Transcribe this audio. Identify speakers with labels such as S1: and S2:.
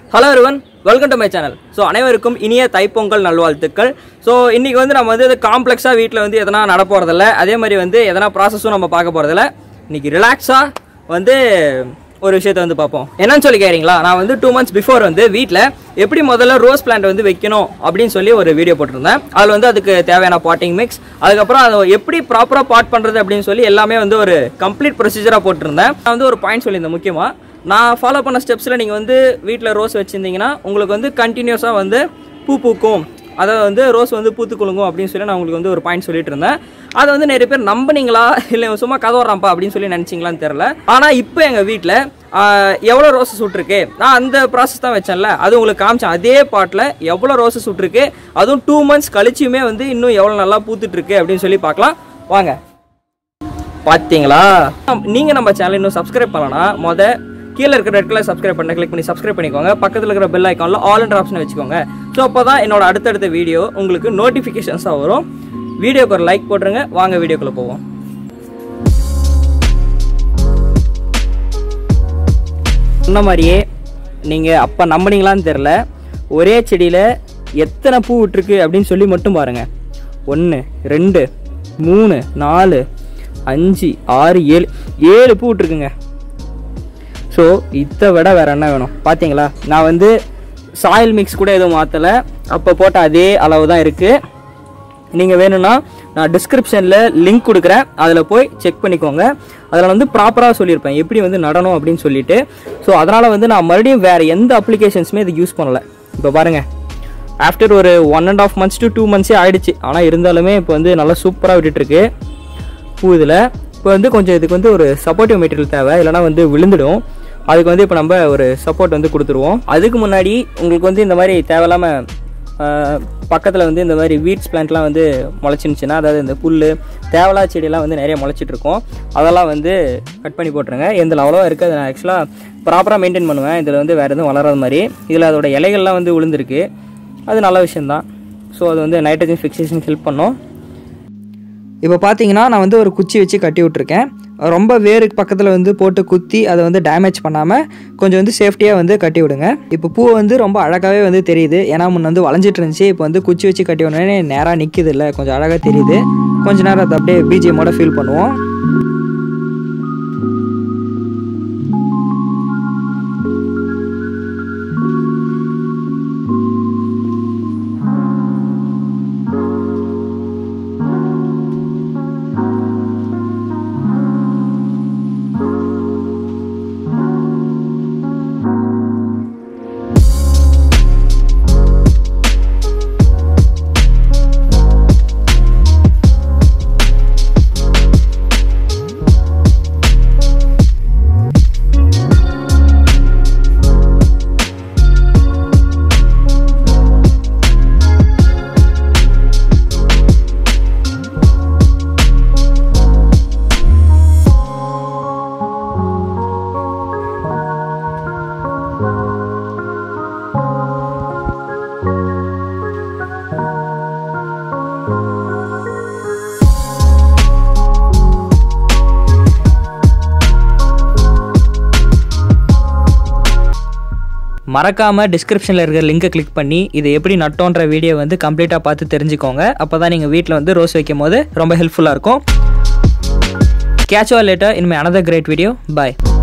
S1: Hello everyone, welcome to my channel. So அனைவருக்கும் இனிய தைப்பொங்கல் நல்வாழ்த்துக்கள். So இன்னைக்கு வந்து நம்ம வந்து காம்ப்ளெக்ஸா வீட்ல வந்து எதனா நட போறதில்ல. அதே மாதிரி வந்து எதனா processம் நம்ம பார்க்க போறதில்ல. இன்னைக்கு ரிலாக்ஸா வந்து ஒரு விஷயத்தை வந்து பார்ப்போம். என்னன்னு சொல்லி கேக்குறீங்களா? நான் வந்து 2 months before வந்து வீட்ல எப்படி முதல்ல ரோஸ் பிளான்ட் வந்து வைக்கணும் அப்படினு சொல்லி ஒரு வீடியோ போட்டுருந்தேன். அதுல வந்து அதுக்கு தேவையான பாட்டிங் மிக்ஸ், அதுக்கு அப்புறம் அதை எப்படி ப்ராப்பரா பாட் பண்றது அப்படினு சொல்லி எல்லாமே வந்து ஒரு கம்ப்ளீட் ப்ரொசீஜரா போட்டுருந்தேன். நான் வந்து ஒரு பாயிண்ட் சொல்லியிருந்தேன் முக்கியமா. நான் ஃபாலோ பண்ண ஸ்டெப்ஸில் நீங்கள் வந்து வீட்டில் ரோஸ் வச்சுருந்தீங்கன்னா உங்களுக்கு வந்து கண்டினியூஸாக வந்து பூ பூக்கும், அதாவது வந்து ரோஸ் வந்து பூத்து குலுங்கும் அப்படின்னு சொல்லி நான் உங்களுக்கு வந்து ஒரு பாயிண்ட் சொல்லிட்டு இருந்தேன். அதை வந்து நிறைய பேர் நம்பினீங்களா இல்லை சும்மா கதவுறான்ப்பா அப்படின்னு சொல்லி நினச்சிங்களான்னு தெரில. ஆனால் இப்போ எங்கள் வீட்டில் எவ்வளோ ரோஸஸ் விட்ருக்கு, நான் அந்த ப்ராசஸ் தான் வச்சேன்ல, அது உங்களுக்கு காமிச்சேன். அதே பாட்டில் எவ்வளோ ரோஸஸ் விட்ருக்கு, அதுவும் 2 months கழிச்சுமே வந்து இன்னும் எவ்வளோ நல்லா பூத்துட்ருக்கு அப்படின்னு சொல்லி பார்க்கலாம் வாங்க. பார்த்தீங்களா? நீங்கள் நம்ம சேனல் இன்னும் சப்ஸ்கிரைப் பண்ணலன்னா கீழே இருக்கிற ரெட் கலர் சப்ஸ்கிரைப் பண்ண கிளிக் பண்ணி சப்ஸ்கிரைப் பண்ணிக்கோங்க. பக்கத்தில் இருக்கிற பெல் ஐக்கானில் ஆல் என்ற ஆப்ஷனை வச்சுக்கோங்க. ஸோ அப்போ தான் என்னோட அடுத்தடுத்த வீடியோ உங்களுக்கு நோட்டிஃபிகேஷன்ஸாக வரும். வீடியோக்கு ஒரு லைக் போட்டுருங்க. வாங்க வீடியோக்குள்ளே போவோம். சொன்ன மாதிரியே நீங்கள் அப்போ நம்பினீங்களான்னு தெரில, ஒரே செடியில் எத்தனை பூ விட்டுருக்கு அப்படின்னு சொல்லி மட்டும் பாருங்கள். 1 2 3 4 5 6 7 பூ விட்டுருக்குங்க. ஸோ இதை விட வேறு என்ன வேணும் பார்த்தீங்களா? நான் வந்து சாயில் மிக்ஸ் கூட எதுவும் மாற்றலை, அப்போ போட்ட அதே அளவு தான் இருக்குது. நீங்கள் வேணும்னா நான் டிஸ்கிரிப்ஷனில் லிங்க் கொடுக்குறேன், அதில் போய் செக் பண்ணிக்கோங்க. அதில் வந்து ப்ராப்பராக சொல்லியிருப்பேன் எப்படி வந்து நடணும் அப்படின்னு சொல்லிட்டு. ஸோ அதனால் வந்து நான் மறுபடியும் வேறு எந்த அப்ளிகேஷன்ஸுமே இது யூஸ் பண்ணலை. இப்போ பாருங்கள், ஆஃப்டர் ஒரு 1.5 months to 2 months ஆகிடுச்சு. ஆனால் இருந்தாலுமே இப்போ வந்து நல்லா சூப்பராக விட்டுட்டுருக்கு பூ. இதில் இப்போ வந்து கொஞ்சம் இதுக்கு வந்து ஒரு சப்போர்ட்டிவ் மெட்டீரியல் தேவை, இல்லைனா வந்து விழுந்துடும். அதுக்கு வந்து இப்போ நம்ம ஒரு சப்போர்ட் வந்து கொடுத்துருவோம். அதுக்கு முன்னாடி உங்களுக்கு வந்து இந்த மாதிரி தேவையில்லாமல் பக்கத்தில் வந்து இந்த மாதிரி வீட்ஸ் பிளான்ட்லாம் வந்து முளைச்சிருந்துச்சுன்னா, அதாவது இந்த புல் தேவையில்லா செடியெல்லாம் வந்து நிறைய முளைச்சிட்ருக்கோம், அதெல்லாம் வந்து கட் பண்ணி போட்டுருங்க. எந்த அவ்வளோவா இருக்குது, அதை நான் ஆக்சுவலாக ப்ராப்பராக மெயின்டைன் பண்ணுவேன். இதில் வந்து வேறு எதுவும் வளராத மாதிரி. இதில் அதோட இலைகள்லாம் வந்து விழுந்திருக்கு, அது நல்ல விஷயந்தான். ஸோ அது வந்து நைட்ரஜன் ஃபிக்சேஷன் ஹெல்ப் பண்ணும். இப்போ பார்த்தீங்கன்னா நான் வந்து ஒரு குச்சி வச்சு கட்டி விட்ருக்கேன். ரொம்ப வேருக்கு பக்கத்தில் வந்து போட்டு குத்தி அதை வந்து டேமேஜ் பண்ணாமல் கொஞ்சம் வந்து சேஃப்டியாக வந்து கட்டி விடுங்க. இப்போ பூ வந்து ரொம்ப அழகாகவே வந்து தெரியுது, ஏன்னா முன்ன வந்து வளைஞ்சிட்டு இருந்துச்சு. இப்போ வந்து குச்சி வச்சு கட்டி விடனே நேராக நிற்கிது, இல்லை கொஞ்சம் அழகாக தெரியுது. கொஞ்ச நேரம் அதை அப்படியே பிஜிஎம்மோட ஃபீல் பண்ணுவோம். மறக்காமல் டிஸ்கிரிப்ஷனில் இருக்கிற லிங்கை கிளிக் பண்ணி இதை எப்படி நட்டோன்ற வீடியோ வந்து கம்ப்ளீட்டாக பார்த்து தெரிஞ்சுக்கோங்க. அப்போ தான் நீங்கள் வீட்டில் வந்து ரோஸ் வைக்கும் போது ரொம்ப ஹெல்ப்ஃபுல்லாக இருக்கும். Catch you all later in my another great video. Bye.